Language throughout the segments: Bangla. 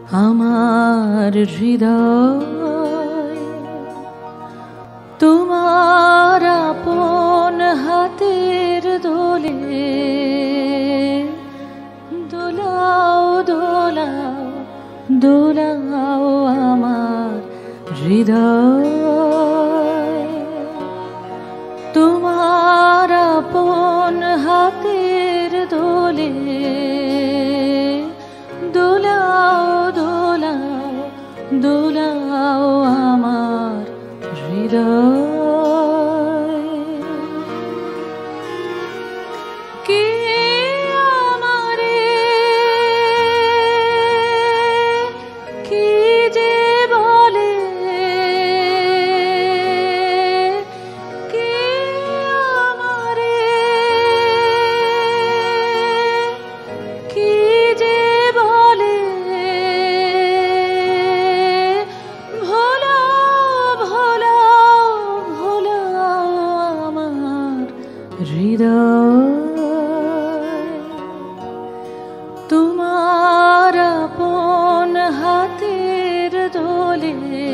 আমার হৃদয় তোমার আপন হাতের দোলে দোলাও দোলাও দোলাও আমার হৃদয় তোমার আপন হাতের দোলে দোলাও দোলাও দোলাও আমার হৃদয় কে আমারে কি যে বলে কে আমারে কি যে বলে হৃদয় তোমার আপন হাতের দোলে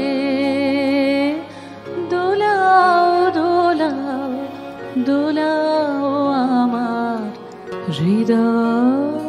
দোলাও দোলাও দোলাও আমার হৃদয়।